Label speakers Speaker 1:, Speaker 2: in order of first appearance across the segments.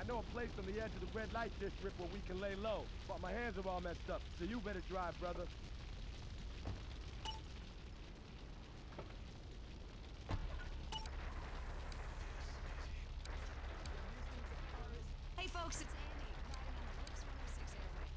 Speaker 1: know a place on the edge of the red light district where we can lay low, but my hands are all messed up, so you better drive, brother.
Speaker 2: Hey folks, it's Annie, riding on the Bliss 106 airway.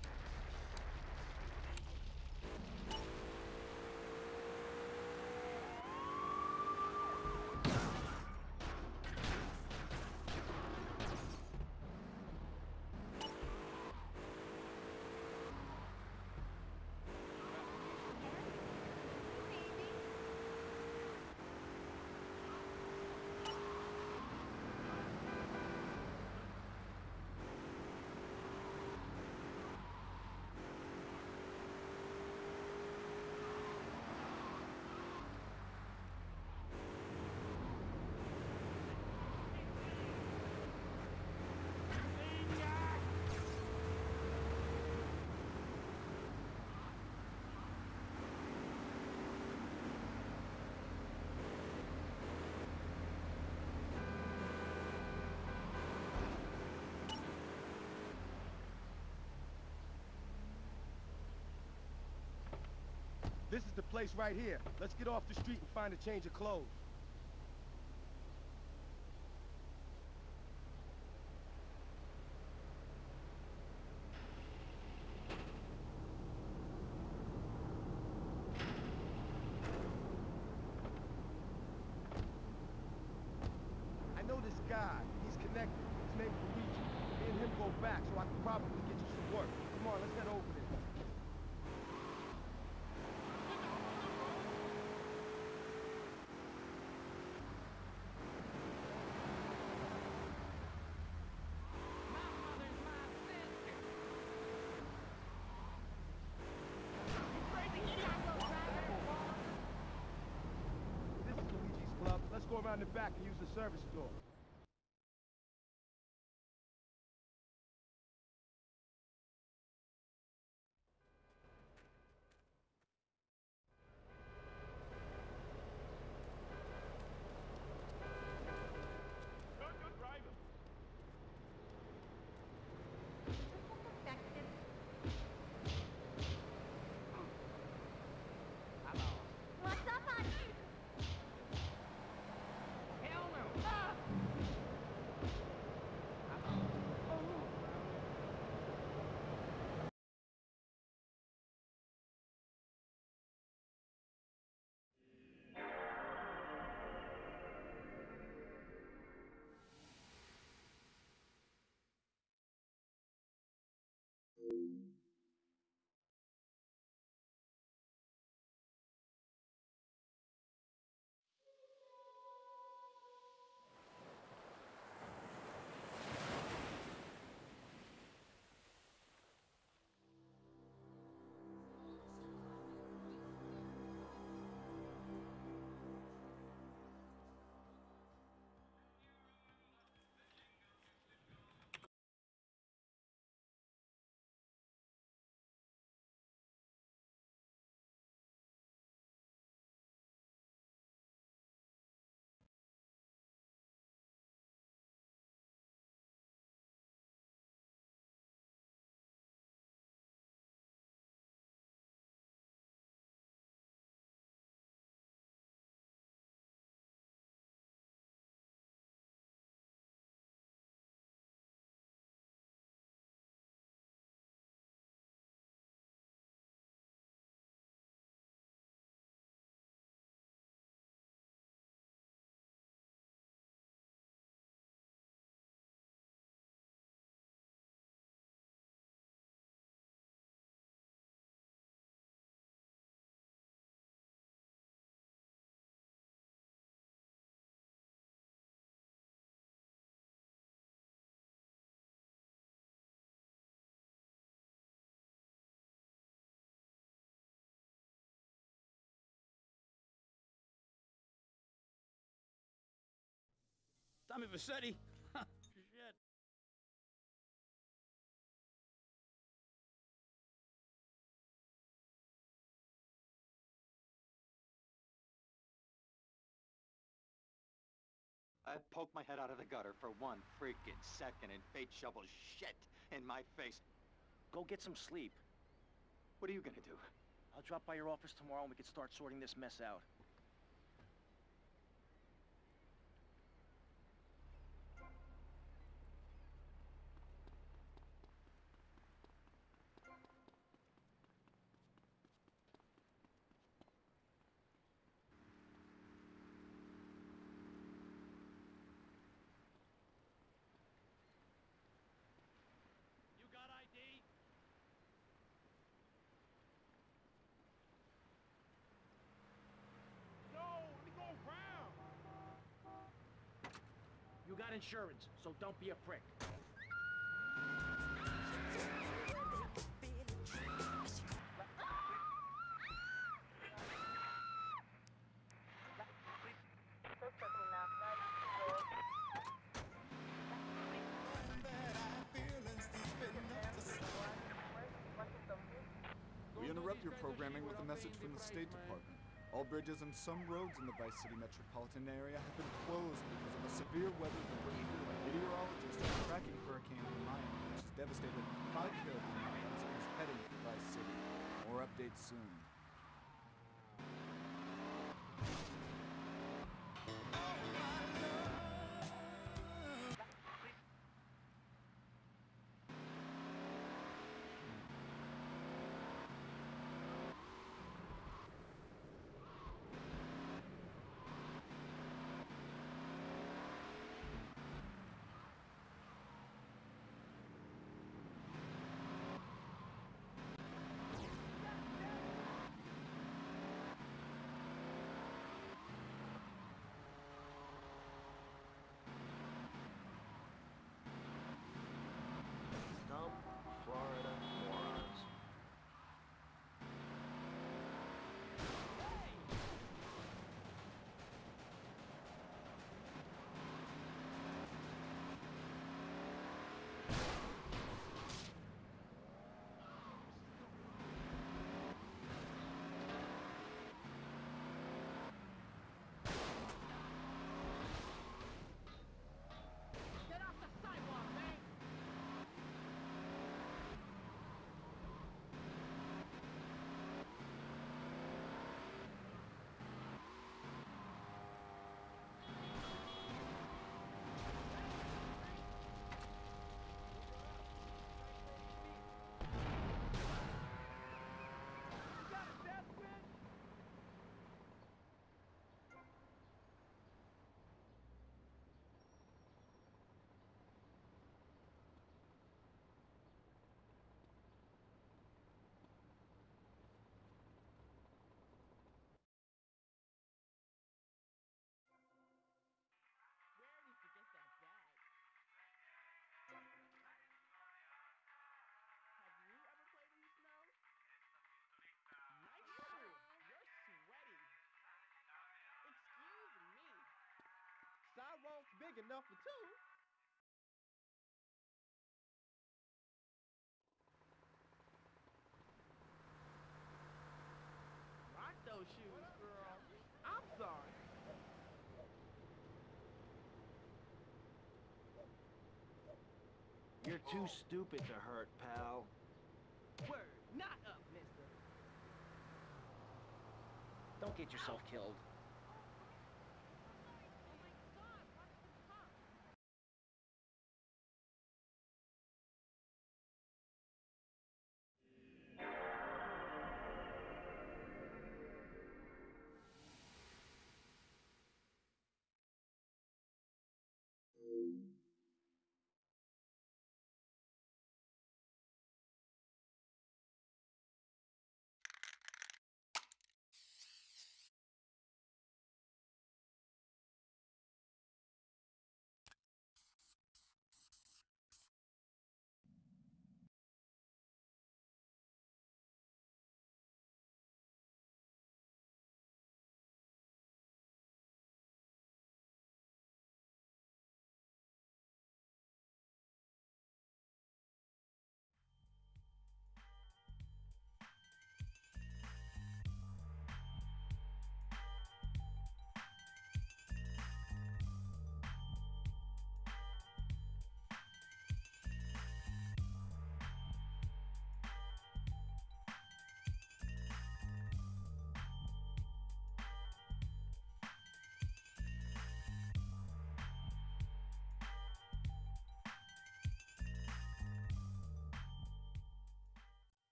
Speaker 1: This is the place right here. Let's get off the street and find a change of clothes. I know this guy. He's connected. His name's Luigi. Me and him go back, so I can probably get you some work. Come on, let's head over there. This is Luigi's club. Let's go around the back and use the service door.
Speaker 3: What's up, honey?
Speaker 4: Hell no! Ah! Tommy Vercetti. Shit.
Speaker 5: I'd poke my head out of the gutter for one freaking second and fate shovels shit in my face.
Speaker 6: Go get some sleep.
Speaker 5: What are you gonna do?
Speaker 6: I'll drop by your office tomorrow and we can start sorting this mess out.
Speaker 4: You got ID?
Speaker 1: No, let me go around.
Speaker 6: You got insurance, so don't be a prick.
Speaker 7: We interrupt your programming with a message from the State Department. All bridges and some roads in the Vice City metropolitan area have been closed because of a severe weather delay. Meteorologists are tracking Hurricane Hermione, which has devastated 5 Caribbean islands and is heading for Vice City. More updates soon.
Speaker 6: Dumb Florida morons.
Speaker 4: Get off the sidewalk, man! You got a death wish? Where did you get that bag? Have you ever played in the snow? Nice shoe. You're sweaty. Excuse me.
Speaker 1: Sidewalk's big enough for two.
Speaker 4: Rock those shoes, girl. I'm sorry.
Speaker 6: You're too stupid to hurt, pal.
Speaker 4: Word, not up, mister.
Speaker 6: Don't get yourself killed.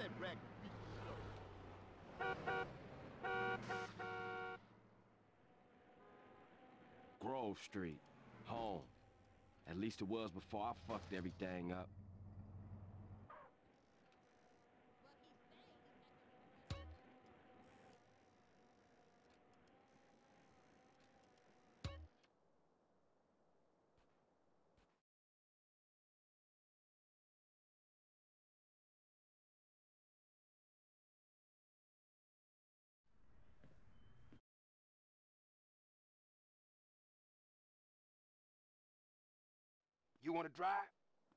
Speaker 1: that rag.
Speaker 8: Grove Street. Home. At least it was before I fucked everything up. You wanna drive?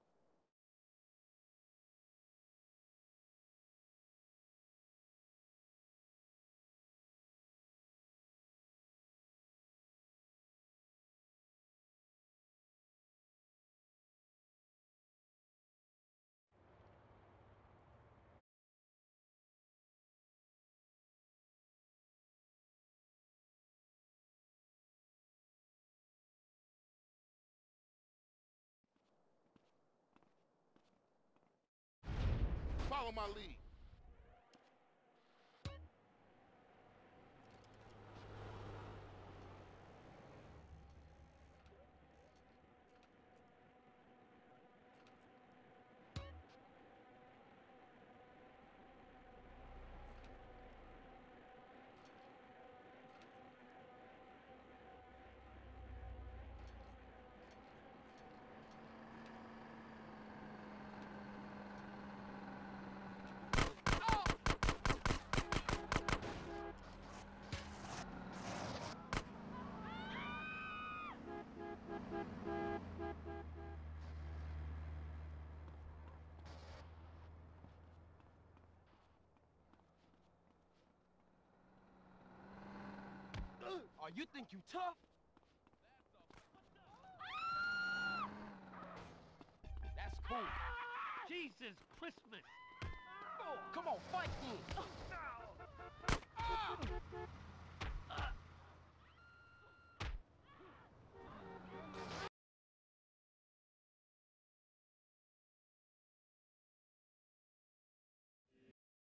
Speaker 9: Follow my lead.
Speaker 8: Oh, you think you tough?
Speaker 4: That's cool. Jesus Christmas.
Speaker 6: Oh, come on, fight then.